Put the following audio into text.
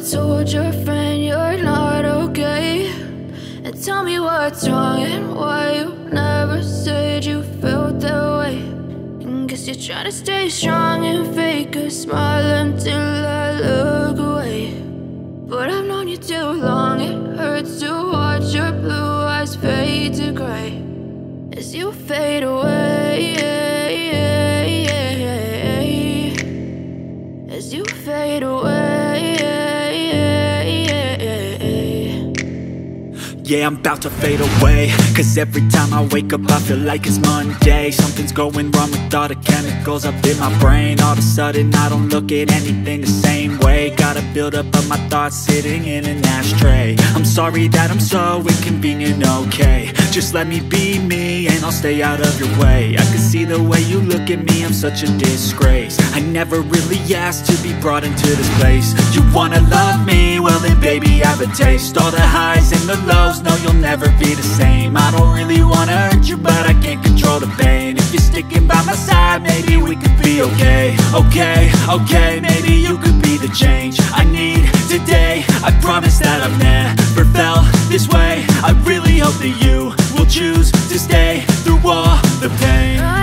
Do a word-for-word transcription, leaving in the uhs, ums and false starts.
told your friend you're not okay? And tell me what's wrong and why you never said you felt that way. And guess you're trying to stay strong and fake a smile until I look away. But I've known you too long, it hurts to watch your blue eyes fade to gray as you fade away, as you fade away. Yeah, I'm about to fade away, cause every time I wake up I feel like it's Monday. Something's going wrong with all the chemicals up in my brain. All of a sudden I don't look at anything the same way. Gotta build up of my thoughts sitting in an ashtray. I'm sorry that I'm so inconvenient, okay? Just let me be me and I'll stay out of your way. I can see the way you look at me, I'm such a disgrace. I never really asked to be brought into this place. You wanna love me? Well then baby, have a taste. All the highs and the lows, no, you'll never be the same. I don't really wanna hurt you, but I can't control the pain. If you're sticking by my side, maybe we could be okay. Okay, okay, maybe you could be the change I need today. I promise that I've never felt this way. I really hope that you will choose to stay through all the pain.